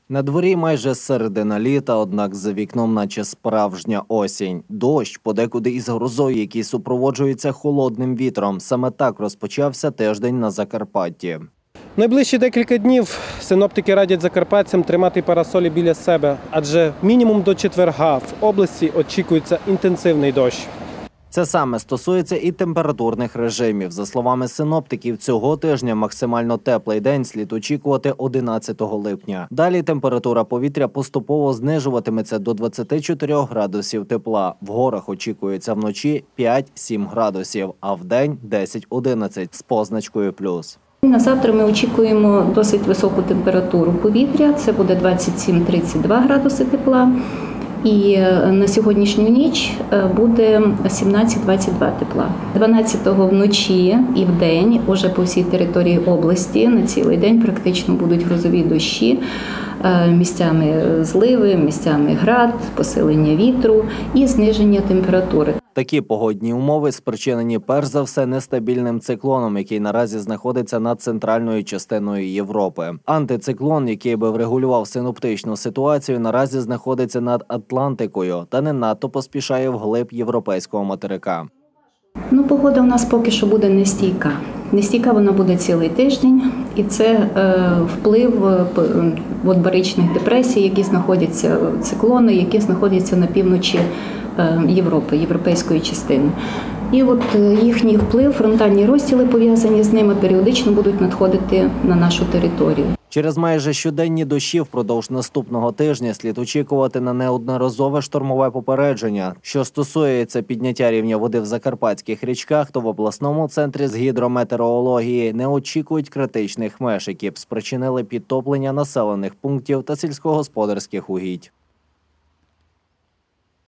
На дворі майже середина літа, однак за вікном наче справжня осінь. Дощ, подекуди із грозою, який супроводжується холодним вітром. Саме так розпочався тиждень на Закарпатті. Найближчі декілька днів синоптики радять закарпатцям тримати парасолі біля себе, адже мінімум до четверга в області очікується інтенсивний дощ. Це саме стосується і температурних режимів. За словами синоптиків, цього тижня максимально теплий день слід очікувати 11 липня. Далі температура повітря поступово знижуватиметься до 24 градусів тепла. В горах очікується вночі 5-7 градусів, а вдень 10-11 з позначкою плюс. На завтра ми очікуємо досить високу температуру повітря, це буде 27-32 градуси тепла. І на сьогоднішню ніч буде 17-22 тепла. 12-го вночі і вдень уже по всій території області на цілий день практично будуть грозові дощі, місцями зливи, місцями град, посилення вітру і зниження температури. Такі погодні умови спричинені перш за все нестабільним циклоном, який наразі знаходиться над центральною частиною Європи. Антициклон, який би врегулював синоптичну ситуацію, наразі знаходиться над Атлантикою та не надто поспішає вглиб європейського материка. Погода у нас поки що буде нестійка. Нестійка вона буде цілий тиждень, і це вплив баричних депресій, які знаходяться, циклони, які знаходяться на півночі Європи, європейської частини. І їхній вплив, фронтальні розстіли пов'язані з ними, періодично будуть надходити на нашу територію. Через майже щоденні дощі впродовж наступного тижня слід очікувати на неодноразове штормове попередження. Що стосується підняття рівня води в закарпатських річках, то в обласному центрі з гідрометеорології не очікують критичних меж, які б спричинили підтоплення населених пунктів та сільськогосподарських угідь.